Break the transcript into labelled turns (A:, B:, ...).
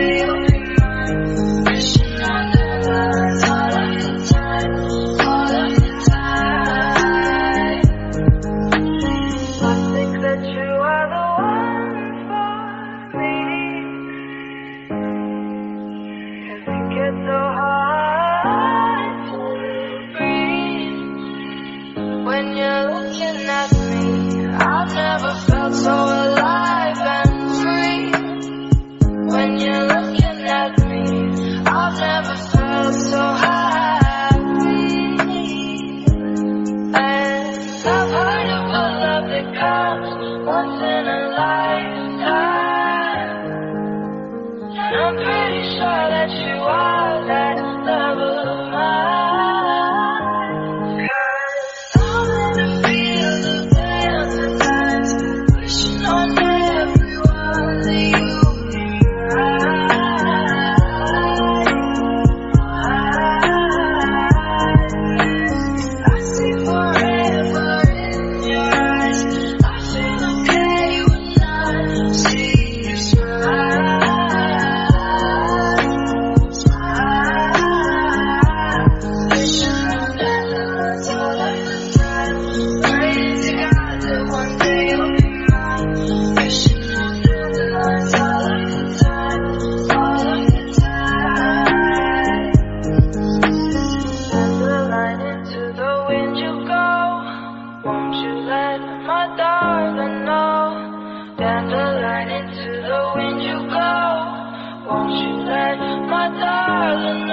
A: day you'll be mine. Wishing on dandelions all of the time, all of the time. I think that you are the one for me. 'Cause it gets so hard to breathe when you're looking at me. I've never felt so alive and free. When you're looking at me, I've never felt so happy. And I've heard of a love that comes once in a lifetime, and I'm pretty sure that you are that love of mine. 'Cause I'm in a field of dandelions, wishing on everyone that you be mine. I see forever in your eyes. I feel okay when I see you smile. Wishing on dandelions all of the time. Praying to God that one day you'll be mine. Wishing on dandelions all of the time, all of the time. Dandelion into the wind you go. Won't you let my darling know? Dandelion into the wind you go. Won't you let my darling know?